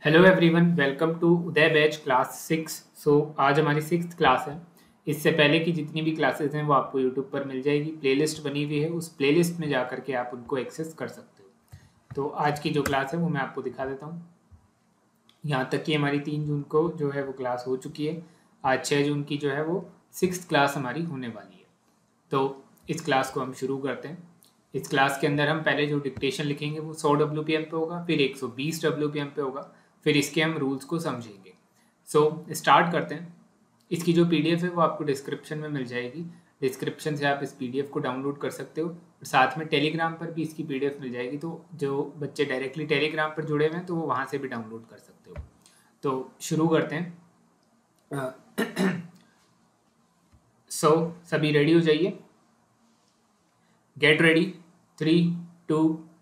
Hello everyone, welcome to Uday batch class 6। आज हमारी 6th class है। इससे पहले की जितनी भी क्लासेस हैं वो आपको यूट्यूब पर मिल जाएगी। प्लेलिस्ट बनी हुई है, उस प्लेलिस्ट में जा करके आप उनको एक्सेस कर सकते हो। तो आज की जो क्लास है वो मैं आपको दिखा देता हूँ। यहाँ तक कि हमारी 3 जून को जो है वो क्लास हो चुकी है। आज 6 जून की जो है वो 6th क्लास हमारी होने वाली है। तो इस क्लास को हम शुरू करते हैं। इस क्लास के अंदर हम पहले जो डिक्टेशन लिखेंगे वो 100 WPM पे होगा, फिर 120 WPM पे होगा, फिर इसके हम रूल्स को समझेंगे। स्टार्ट करते हैं। इसकी जो PDF है वो आपको डिस्क्रिप्शन में मिल जाएगी। डिस्क्रिप्शन से आप इस PDF को डाउनलोड कर सकते हो और साथ में टेलीग्राम पर भी इसकी PDF मिल जाएगी। तो जो बच्चे डायरेक्टली टेलीग्राम पर जुड़े हुए हैं तो वो वहाँ से भी डाउनलोड कर सकते हो। तो शुरू करते हैं। सभी रेडी हो जाइए। Get ready. 3, 2,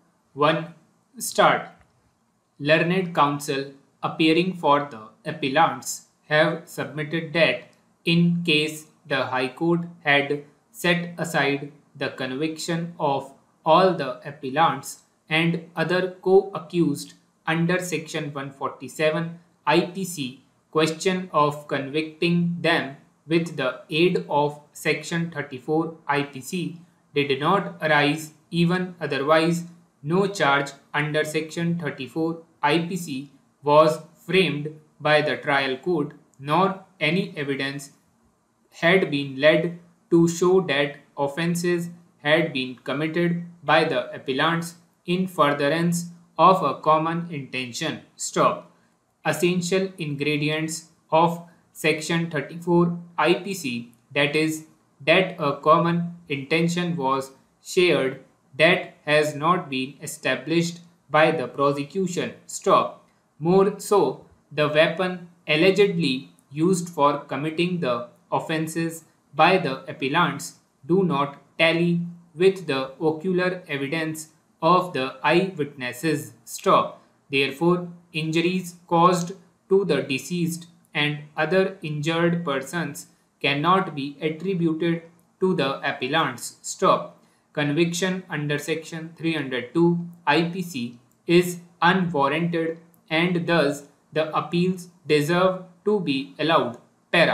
1 start. Learned counsel appearing for the appellants have submitted that in case the High Court had set aside the conviction of all the appellants and other co-accused under Section 147 IPC, question of convicting them with the aid of Section 34 IPC did not arise. Even otherwise, no charge under Section 34 IPC was framed by the trial court, nor any evidence had been led to show that offences had been committed by the appellants in furtherance of a common intention. Stop. Essential ingredients of Section 34 IPC, that is, that a common intention was shared, that has not been established by the prosecution. Stop. More so, the weapon allegedly used for committing the offences by the appellants do not tally with the ocular evidence of the eyewitnesses. Stop. Therefore, injuries caused to the deceased and other injured persons cannot be attributed to the appellants. Stop. Conviction under Section 302 IPC is unwarranted and thus the appeals deserve to be allowed. Para.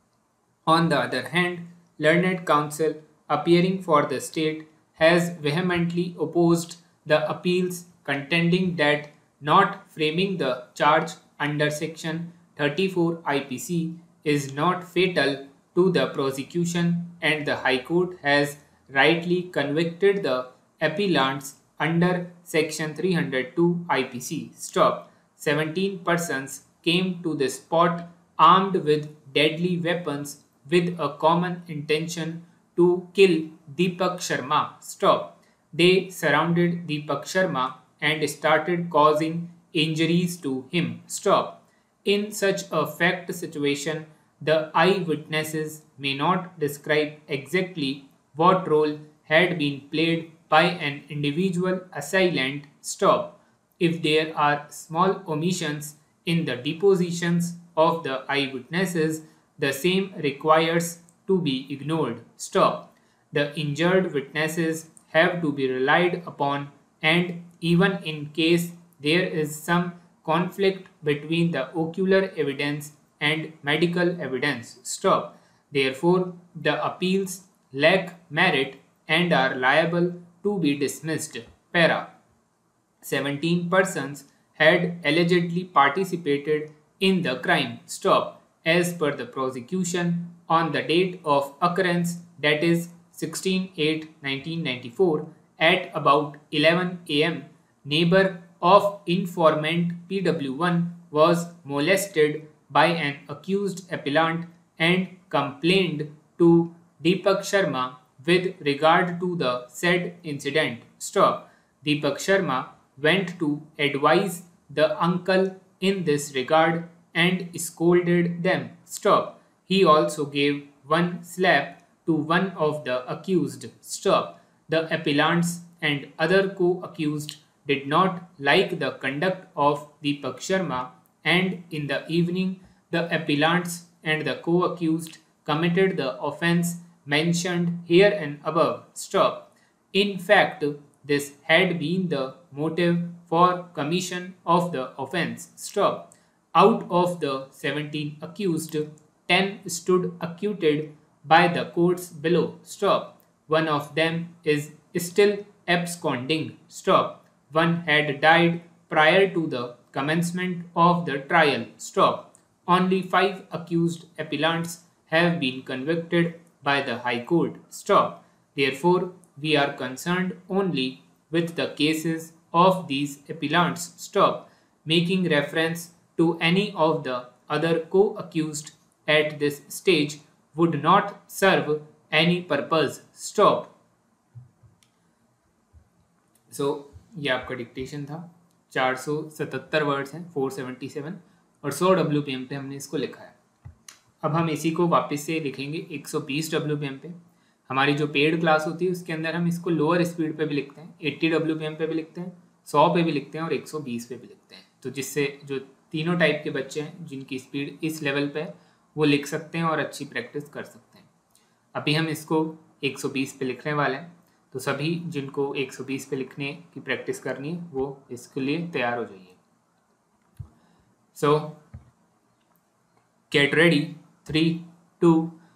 On the other hand, learned counsel appearing for the state has vehemently opposed the appeals, contending that not framing the charge under Section 34 IPC is not fatal to the prosecution, and the High Court has rightly convicted the appellants under Section 302 IPC. Stop. 17 persons came to the spot armed with deadly weapons with a common intention to kill Deepak Sharma. Stop. They surrounded Deepak Sharma and started causing injuries to him. Stop. In such a fact situation, the eyewitnesses may not describe exactly what role had been played by an individual assailant. Stop. If there are small omissions in the depositions of the eyewitnesses, the same requires to be ignored. Stop. The injured witnesses have to be relied upon, and even in case there is some conflict between the ocular evidence and medical evidence. Stop. Therefore, the appeals lack merit and are liable to be dismissed. Para. 17 persons had allegedly participated in the crime. Stop. As per the prosecution, on the date of occurrence, that is 16/8/1994, at about 11 am, neighbor of informant PW1 was molested by an accused appellant and complained to Deepak Sharma with regard to the said incident. Stop. Deepak Sharma went to advise the uncle in this regard and scolded them. Stop. He also gave one slap to one of the accused. Stop. The appellants and other co-accused did not like the conduct of Deepak Sharma, and in the evening the appellants and the co-accused committed the offence mentioned here and above. Stop. In fact, this had been the motive for commission of the offence. Stop. Out of the 17 accused, 10 stood acquitted by the courts below. Stop. One of them is still absconding. Stop. One had died prior to the commencement of the trial. Stop. Only 5 accused appellants have been convicted by the High Court. Stop. Therefore, we are concerned only with the cases of these appellants. Stop. Making reference to any of the other co-accused at this stage would not serve any purpose. Stop. ये आपका dictation था. 477 words हैं, 477, और 100 WPM पे हमने इसको लिखा है. अब हम इसी को वापस से लिखेंगे 120 WPM पे. हमारी जो पेड क्लास होती है उसके अंदर हम इसको लोअर स्पीड पे भी लिखते हैं, 80 WPM पे भी लिखते हैं, 100 पे भी लिखते हैं और 120 पे भी लिखते हैं. तो जिससे जो तीनों टाइप के बच्चे हैं जिनकी स्पीड इस लेवल पे है वो लिख सकते हैं और अच्छी प्रैक्टिस कर सकते हैं. अभी हम इसको 120 पे लिखने वाले हैं, तो सभी जिनको 120 पे लिखने की प्रैक्टिस करनी है वो इसके लिए तैयार हो जाइए. So get ready. 3, 2,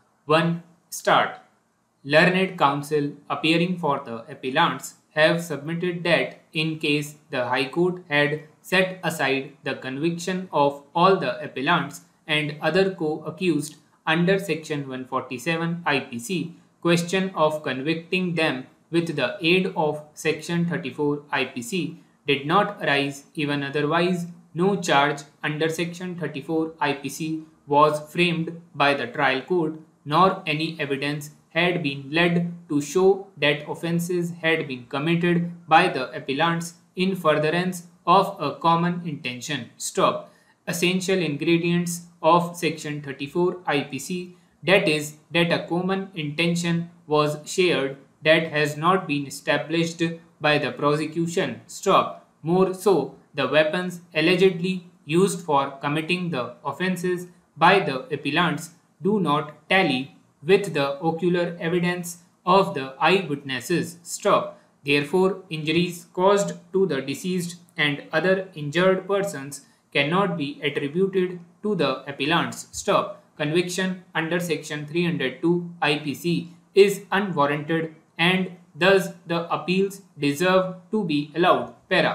1 start. Learned counsel appearing for the appellants have submitted that in case the High Court had set aside the conviction of all the appellants and other co-accused under Section 147 IPC, question of convicting them with the aid of Section 34 IPC did not arise. Even otherwise, no charge under Section 34 IPC was framed by the trial court, nor any evidence had been led to show that offences had been committed by the appellants in furtherance of a common intention. Stop. Essential ingredients of Section 34 IPC, that is, that a common intention was shared, that has not been established by the prosecution. Stop. More so, the weapons allegedly used for committing the offences by the appellants do not tally with the ocular evidence of the eyewitnesses. Stop. Therefore, injuries caused to the deceased and other injured persons cannot be attributed to the appellants. Stop. Conviction under Section 302 IPC is unwarranted and thus the appeals deserve to be allowed. Para.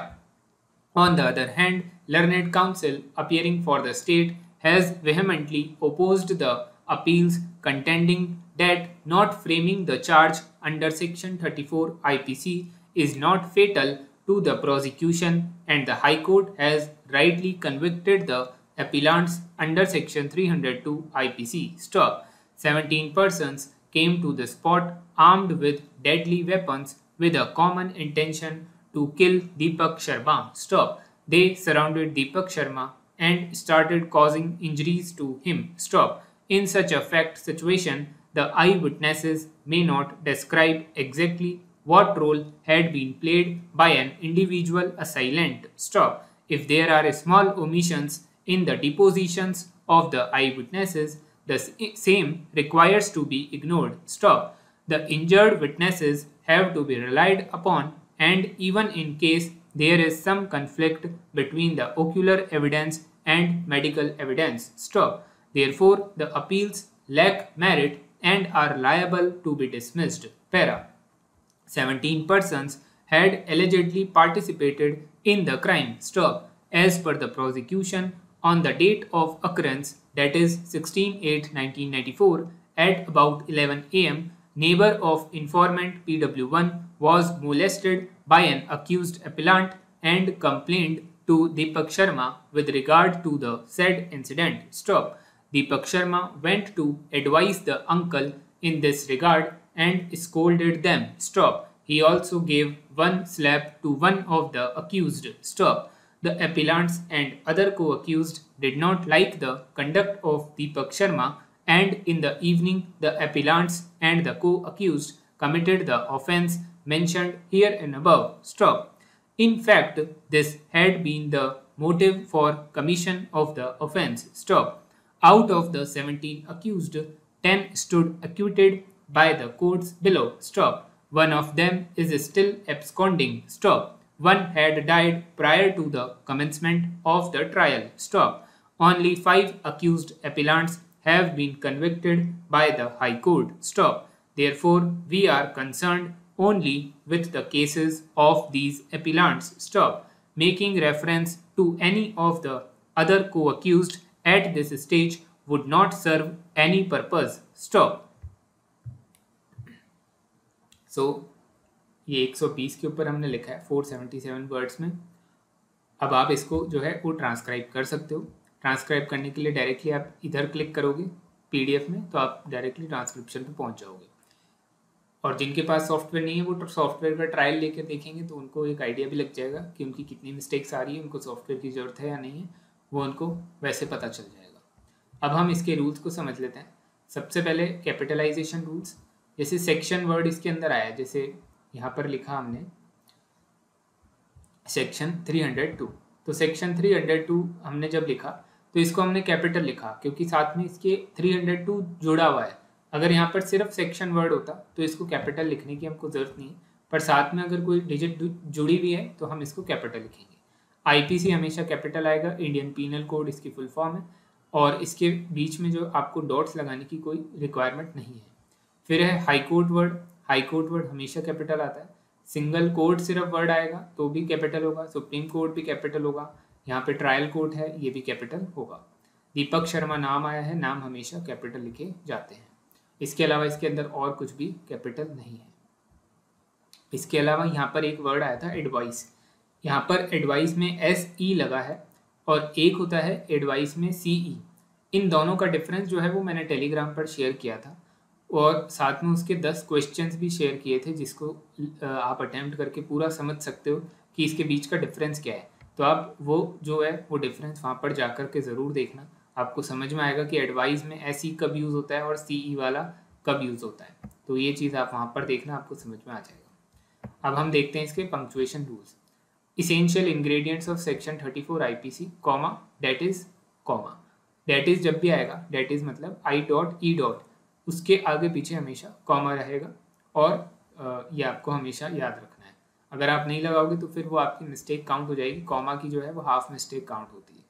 On the other hand, learned counsel appearing for the state has vehemently opposed the appeals, contending that not framing the charge under Section 34 IPC is not fatal to the prosecution, and the High Court has rightly convicted the appellants under Section 302 IPC. Stop. 17 persons came to the spot armed with deadly weapons with a common intention to kill Deepak Sharma. Stop. They surrounded Deepak Sharma and started causing injuries to him. Stop. In such a fact situation, the eyewitnesses may not describe exactly what role had been played by an individual assailant. Stop. If there are small omissions in the depositions of the eyewitnesses, the same requires to be ignored. Stop. The injured witnesses have to be relied upon, and even in case there is some conflict between the ocular evidence and medical evidence. Stop. Therefore, the appeals lack merit and are liable to be dismissed. Para. 17 persons had allegedly participated in the crime. Stop. As per the prosecution, on the date of occurrence, that is 16/8/1994, at about 11 am, neighbor of informant PW1 was molested by an accused appellant and complained to Deepak Sharma with regard to the said incident. Stop. Deepak Sharma went to advise the uncle in this regard and scolded them. Stop. He also gave one slap to one of the accused. Stop. The appellants and other co-accused did not like the conduct of Deepak Sharma, and in the evening the appellants and the co-accused committed the offence mentioned here and above. Stop. In fact, this had been the motive for commission of the offence. Stop. Out of the 17 accused, 10 stood acquitted by the courts below. Stop. One of them is still absconding. Stop. One had died prior to the commencement of the trial. Stop. Only 5 accused appellants have been convicted by the High Court. Stop. Therefore, we are concerned only with the cases of these appellants. Stop. Making reference to any of the other co-accused at this stage would not serve any purpose. Stop. So, ये 120 के ऊपर हमने लिखा है 477 words में। अब आप इसको जो है वो ट्रांसक्राइब कर सकते हो। ट्रांसक्राइब करने के लिए डायरेक्टली आप इधर क्लिक करोगे PDF में, तो आप डायरेक्टली ट्रांसक्रिप्शन पे पहुंच जाओगे। और जिनके पास सॉफ्टवेयर नहीं है वो सॉफ्टवेयर का ट्रायल लेकर देखेंगे तो उनको एक आइडिया भी लग जाएगा कि उनकी कितनी मिस्टेक्स आ रही है, उनको सॉफ्टवेयर की ज़रूरत है या नहीं है, वो उनको वैसे पता चल जाएगा। अब हम इसके रूल्स को समझ लेते हैं। सबसे पहले कैपिटलाइजेशन रूल्स, जैसे सेक्शन वर्ड इसके अंदर आया, जैसे यहाँ पर लिखा हमने सेक्शन 302, तो सेक्शन 302 हमने जब लिखा तो इसको हमने कैपिटल लिखा क्योंकि साथ में इसके 302 जुड़ा हुआ है। अगर यहाँ पर सिर्फ सेक्शन वर्ड होता तो इसको कैपिटल लिखने की हमको ज़रूरत नहीं, पर साथ में अगर कोई डिजिट जुड़ी हुई है तो हम इसको कैपिटल लिखेंगे। IPC हमेशा कैपिटल आएगा, इंडियन पीनल कोड इसकी फुल फॉर्म है, और इसके बीच में जो आपको डॉट्स लगाने की कोई रिक्वायरमेंट नहीं है। फिर है high court word, high court word हमेशा कैपिटल आता है। सिंगल कोर्ट सिर्फ वर्ड आएगा तो भी कैपिटल होगा, सुप्रीम कोर्ट भी कैपिटल होगा, यहाँ पे ट्रायल कोर्ट है ये भी कैपिटल होगा। दीपक शर्मा नाम आया है, नाम हमेशा कैपिटल लिखे जाते हैं। इसके अलावा इसके अंदर और कुछ भी कैपिटल नहीं है। इसके अलावा यहाँ पर एक वर्ड आया था एडवाइस, यहाँ पर एडवाइस में SE लगा है और एक होता है एडवाइस में CE। इन दोनों का डिफरेंस जो है वो मैंने टेलीग्राम पर शेयर किया था और साथ में उसके 10 क्वेश्चंस भी शेयर किए थे जिसको आप अटेम्प्ट करके पूरा समझ सकते हो कि इसके बीच का डिफरेंस क्या है। तो आप वो जो है वो डिफरेंस वहाँ पर जा कर के ज़रूर देखना, आपको समझ में आएगा कि एडवाइस में SE कब यूज़ होता है और CE वाला कब यूज़ होता है। तो ये चीज़ आप वहाँ पर देखना, आपको समझ में आ जाएगा। अब हम देखते हैं इसके punctuation rules. Essential ingredients of section 34 IPC, comma, date is, comma, date is जब भी आएगा, डेट इज़ मतलब I.E. उसके आगे पीछे हमेशा कॉमा रहेगा और ये आपको हमेशा याद रखना है। अगर आप नहीं लगाओगे तो फिर वो आपकी मिस्टेक काउंट हो जाएगी, कॉमा की जो है वो हाफ मिस्टेक काउंट होती है।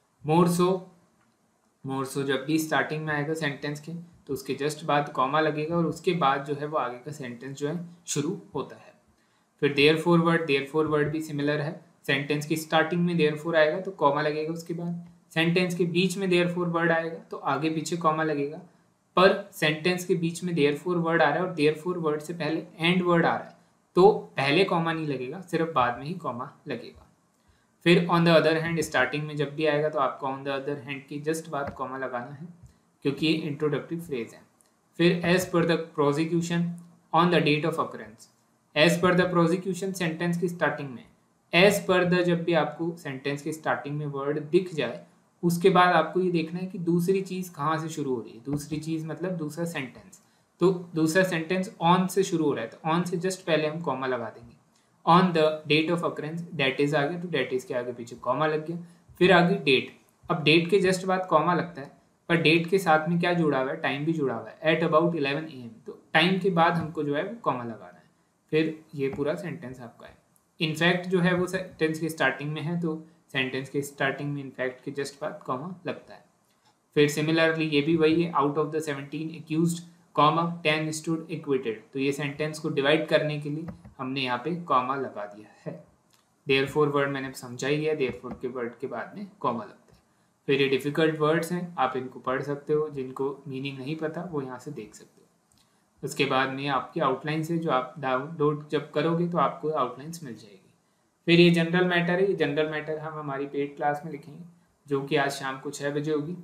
मोर सो जब भी स्टार्टिंग में आएगा सेंटेंस के तो उसके जस्ट बाद कॉमा लगेगा और उसके बाद जो है वो आगे का सेंटेंस जो है शुरू होता है। फिर देयरफॉर वर्ड भी सिमिलर है, सेंटेंस की स्टार्टिंग में देयरफॉर आएगा तो कॉमा लगेगा, उसके बाद सेंटेंस के बीच में देयरफॉर वर्ड आएगा तो आगे पीछे कॉमा लगेगा, पर सेंटेंस के बीच में देयरफॉर वर्ड आ रहा है और देयरफॉर वर्ड से पहले एंड वर्ड आ रहा है तो पहले कॉमा नहीं लगेगा, सिर्फ बाद में ही कॉमा लगेगा। फिर on the other hand starting में जब भी आएगा तो आपको ऑन द अदर हैंड की जस्ट बाद कॉमा लगाना है क्योंकि ये इंट्रोडक्टिव फ्रेज है। फिर as per the prosecution on the date of occurrence, as per the prosecution sentence की स्टार्टिंग में, एज पर द जब भी आपको सेंटेंस की स्टार्टिंग में वर्ड दिख जाए उसके बाद आपको ये देखना है कि दूसरी चीज़ कहाँ से शुरू हो रही है। दूसरी चीज़ मतलब दूसरा सेंटेंस, तो दूसरा सेंटेंस ऑन से शुरू हो रहा है तो ऑन से जस्ट पहले हम कॉमा लगा देंगे। On the date of occurrence date is आ गया तो डेट इज के आगे पीछे कॉमा लग गया। फिर आगे डेट, अब डेट के जस्ट बाद कॉमा लगता है पर डेट के साथ में क्या जुड़ा हुआ है, टाइम भी जुड़ा हुआ है, एट अबाउट 11 AM, तो टाइम के बाद हमको जो है वो कॉमा लगाना है। फिर ये पूरा सेंटेंस आपका है। इनफैक्ट जो है वो सेंटेंस की स्टार्टिंग में है तो सेंटेंस के स्टार्टिंग में इनफैक्ट के जस्ट बाद कॉमा लगता है। फिर सिमिलरली ये भी वही है, out of the 17 accused comma 10 stood acquitted, तो ये सेंटेंस को डिवाइड करने के लिए हमने यहाँ पे कॉमा लगा दिया है। देयरफॉर वर्ड मैंने समझा ही है, देयरफॉर के वर्ड के बाद में कॉमा लगता है। फिर ये डिफ़िकल्ट वर्ड्स हैं, आप इनको पढ़ सकते हो, जिनको मीनिंग नहीं पता वो यहाँ से देख सकते हो। उसके बाद में आपकी आउटलाइन से जो आप डाउनलोड जब करोगे तो आपको आउटलाइंस मिल जाएगी। फिर ये जनरल मैटर है, ये जनरल मैटर हम हमारी पेड क्लास में लिखेंगे जो कि आज शाम को 6 बजे होगी,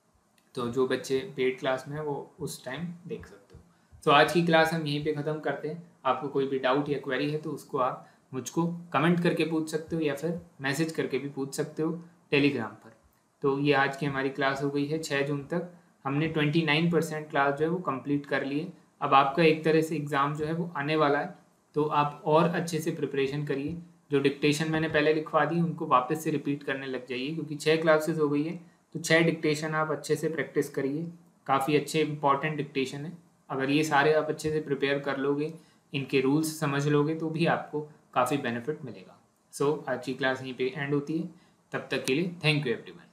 तो जो बच्चे पेड क्लास में है वो उस टाइम देख सकते हो। तो आज की क्लास हम यहीं पे ख़त्म करते हैं। आपको कोई भी डाउट या क्वेरी है तो उसको आप मुझको कमेंट करके पूछ सकते हो या फिर मैसेज करके भी पूछ सकते हो टेलीग्राम पर। तो ये आज की हमारी क्लास हो गई है 6 जून तक। हमने 29% क्लास जो है वो कंप्लीट कर ली है। अब आपका एक तरह से एग्ज़ाम जो है वो आने वाला है, तो आप और अच्छे से प्रिपरेशन करिए। जो डिक्टेशन मैंने पहले लिखवा दी उनको वापस से रिपीट करने लग जाइए, क्योंकि 6 क्लासेस हो गई है तो 6 डिक्टेशन आप अच्छे से प्रैक्टिस करिए। काफ़ी अच्छे इंपॉर्टेंट डिक्टेशन है, अगर ये सारे आप अच्छे से प्रिपेयर कर लोगे इनके रूल्स समझ लोगे तो भी आपको काफ़ी बेनिफिट मिलेगा। सो आज की क्लास यहीं पे एंड होती है। तब तक के लिए थैंक यू एवरीवन।